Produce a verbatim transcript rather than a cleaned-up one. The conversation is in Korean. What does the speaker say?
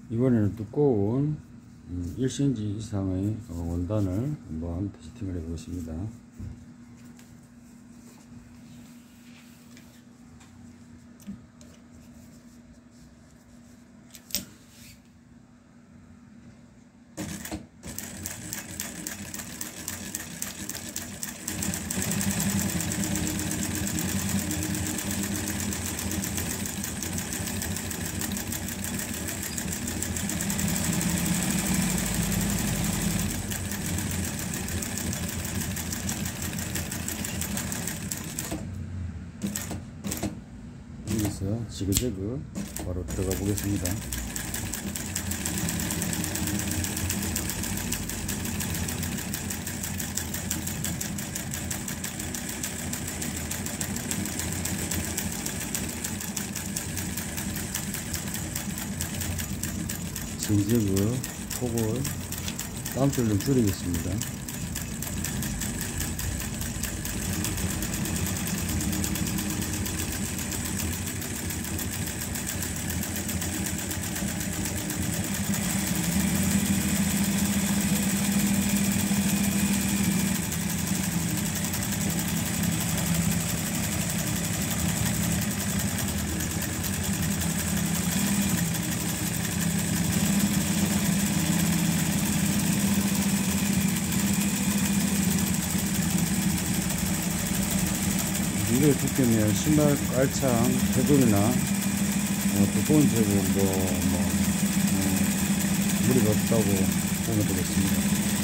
이번에는 두꺼운 일 센티미터 이상의 원단을 한번 테스팅을 해 보겠습니다. 여기서 지그재그 바로 들어가 보겠습니다. 지그재그 폭을 땀줄 좀 줄이겠습니다. 이게 두께면 신발 깔창 테두리나 어, 두꺼운 제품 뭐, 뭐 어, 무리가 없다고 보면 되겠습니다.